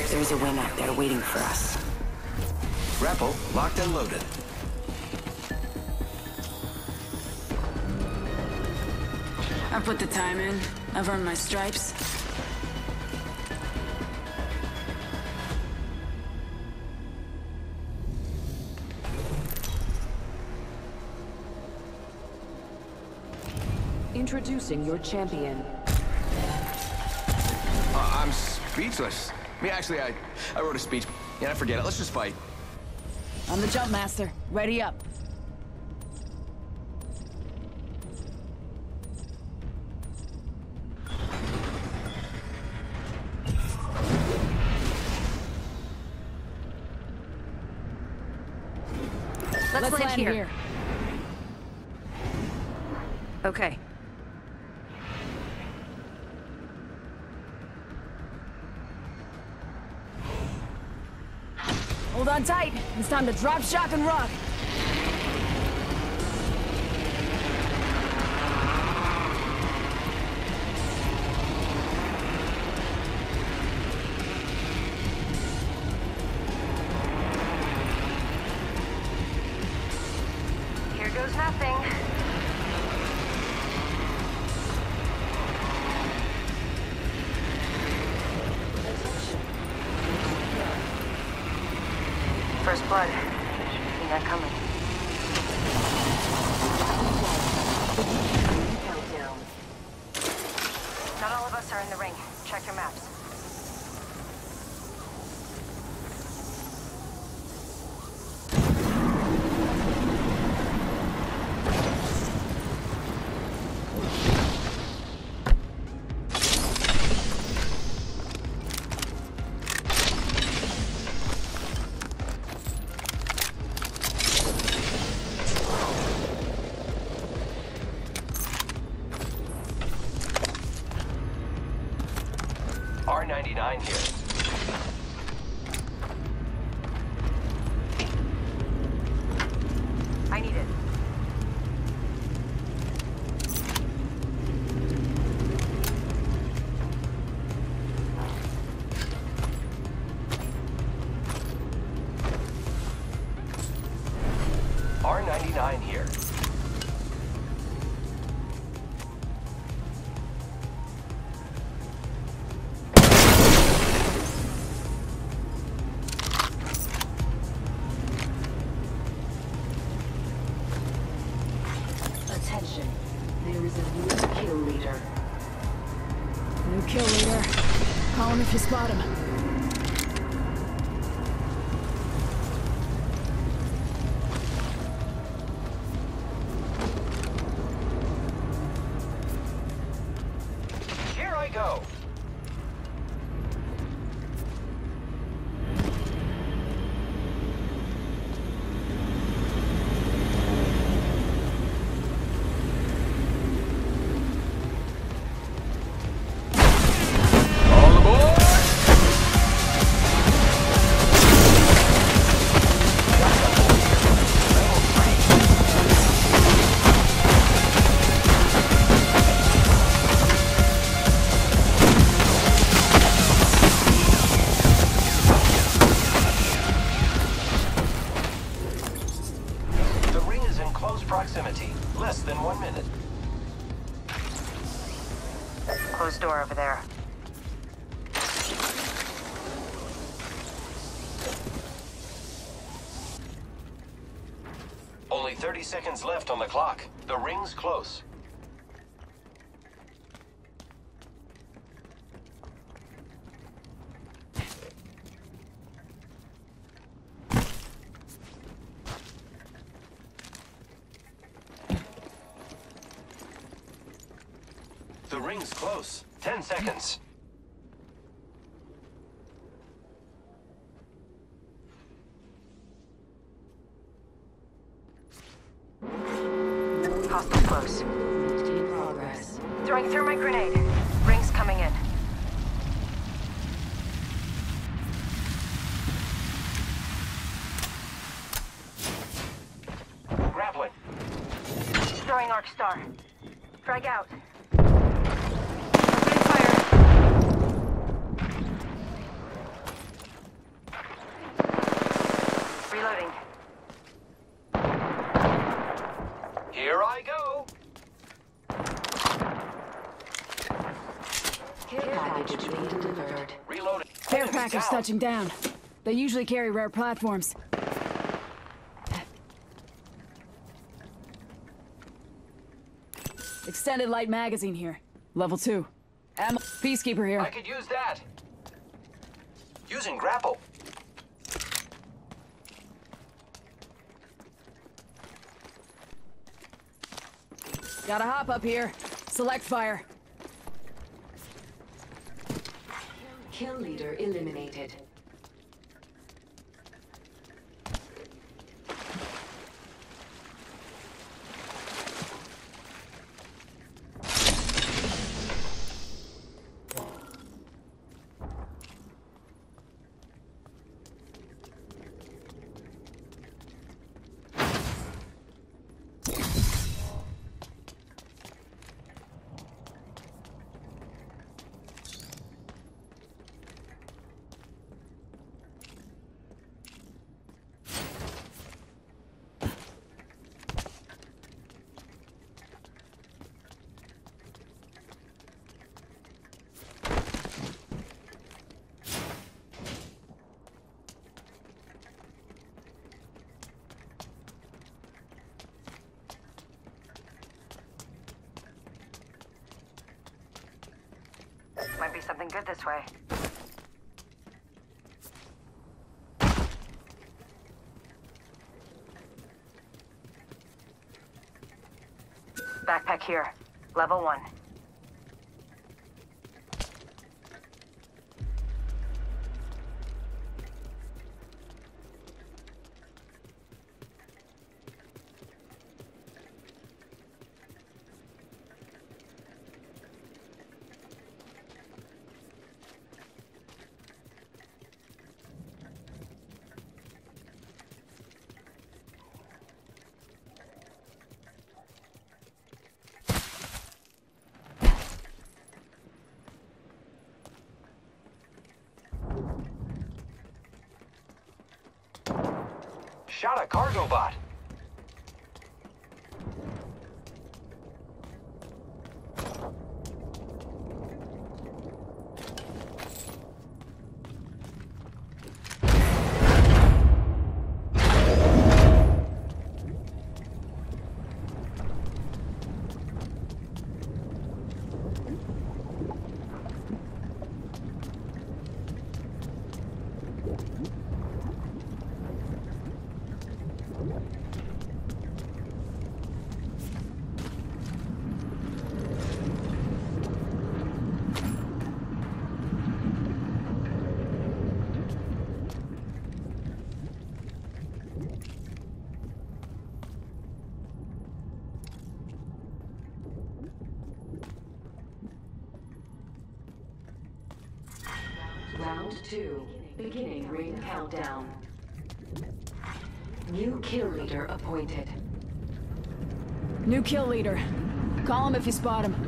There's a win out there waiting for us. Grapple locked and loaded. I put the time in. I've earned my stripes. Introducing your champion. I'm speechless. Actually, I wrote a speech. Yeah, forget it. Let's just fight. I'm the jump master. Ready up. Let's land here. Okay. Hold on tight. It's time to drop, shock, and rock. Here goes nothing. First blood. See that coming. Countdown. Not all of us are in the ring. Check your maps. R99 here. I need it. R99 here. Attention. There is a new kill leader. New kill leader. Call him if you spot him. Here I go. All aboard! The ring is in close proximity. Less than 1 minute. Closed door over there. Only 30 seconds left on the clock. The ring's close. The ring's close. 10 seconds. Hostile close. In progress. Throwing through my grenade. Ring's coming in. Grappling. Throwing Arc Star. Frag out. Opening fire. Reloading. Here I go. Care package being delivered. Reloading. Care Enemy package down. touching down. They usually carry rare platforms. Extended light magazine here. Level 2. Ammo. Peacekeeper here. I could use that. Using grapple. Gotta hop up here. Select fire. Kill leader eliminated. Might be something good this way. Backpack here. Level 1. Shot a cargo bot. Round 2. Beginning ring countdown. New kill leader appointed. New kill leader. Call him if you spot him.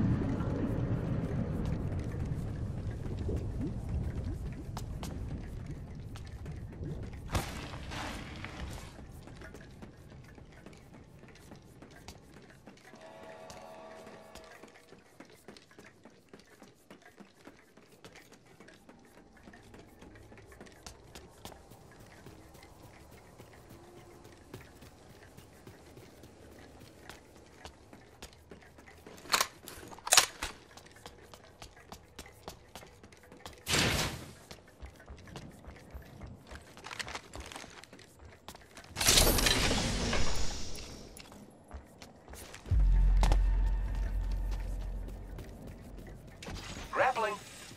Grappling.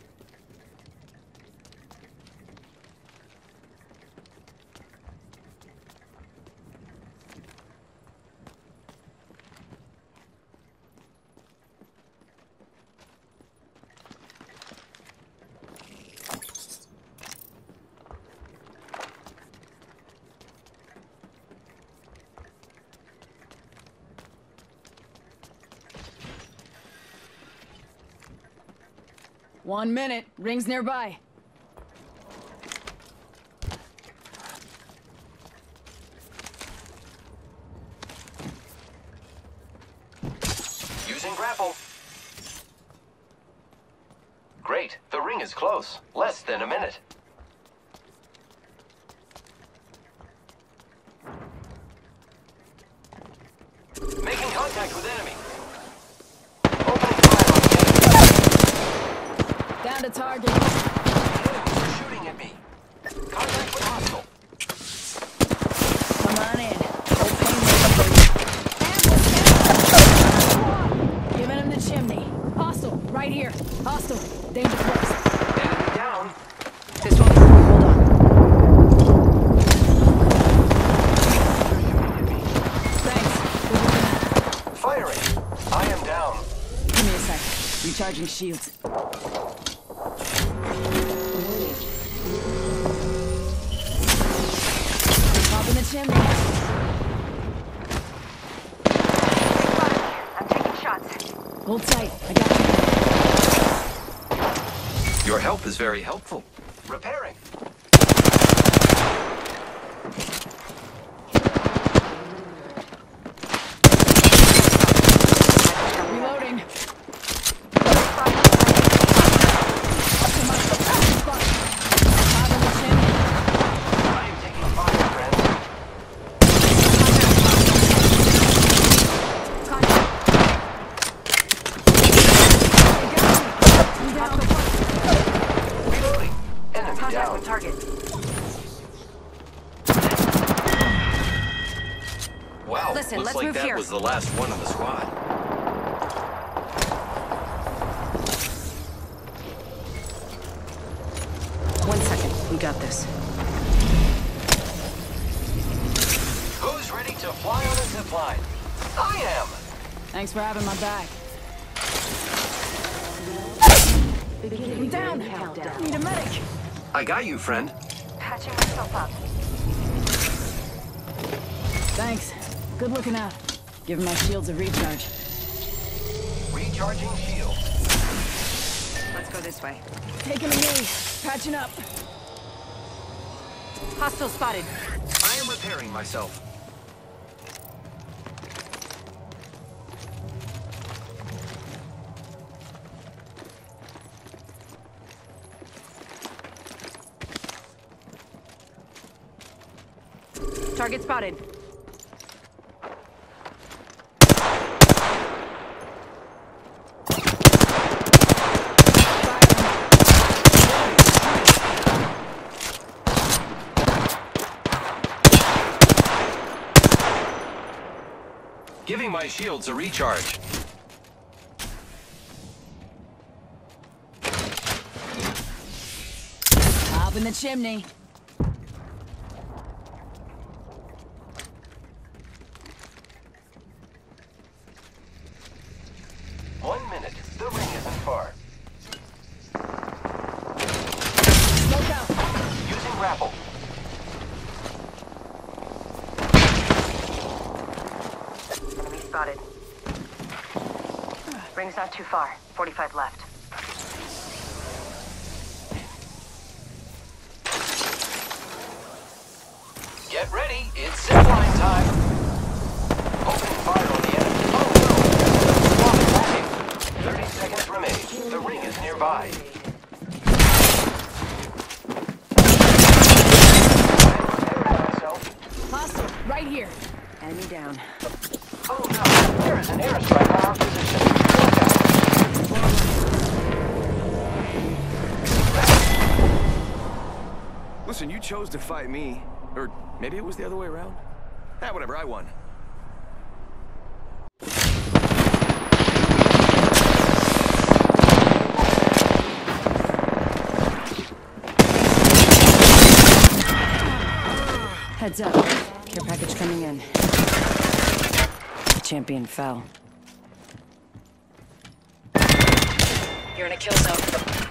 One minute. Ring's nearby. Using grapple. Great. The ring is close. Less than a minute. Making contact with enemy. Opening fire on the enemy. Down to target. Enemies are shooting at me. Contact with hostile. Come on in. Giving him the chimney. Hostile, right here. Hostile. Danger close. Enemy down. This one. Hold on. Thanks. Good looking out. Firing. I am down. Give me a sec. Recharging shields. Pop in the chimney. I'm taking shots. Hold tight. I got you. Your help is very helpful. Repairing. Reloading. I am taking fire, friends. Reloading. Enemy Contact down. with target. Wow. Listen, looks let's like move that here. was the last one on the squad. One second. We got this. Who's ready to fly on a zip line? I am. Thanks for having my back. I'm down. Need a medic. I got you, friend. Patching myself up. Thanks. Good looking out. Giving my shields a recharge. Recharging shield. Let's go this way. Taking a knee. Patching up. Hostile spotted. I am repairing myself. Target spotted. Giving my shields a recharge. Up in the chimney. One minute. The ring isn't far. Smoke out. Using grapple. Enemy spotted. Ring's not too far. 45 left. Get ready. It's zipline time. Opening fire on the enemy. Oh no! Squad attacking. 30 seconds remain. The ring is nearby. Hostile. Right here. Enemy down. Oh no! There is an airstrike on our position. Listen, you chose to fight me. Or maybe it was the other way around. Ah, whatever, I won. Heads up. Care package coming in. Champion fell. You're in a kill zone.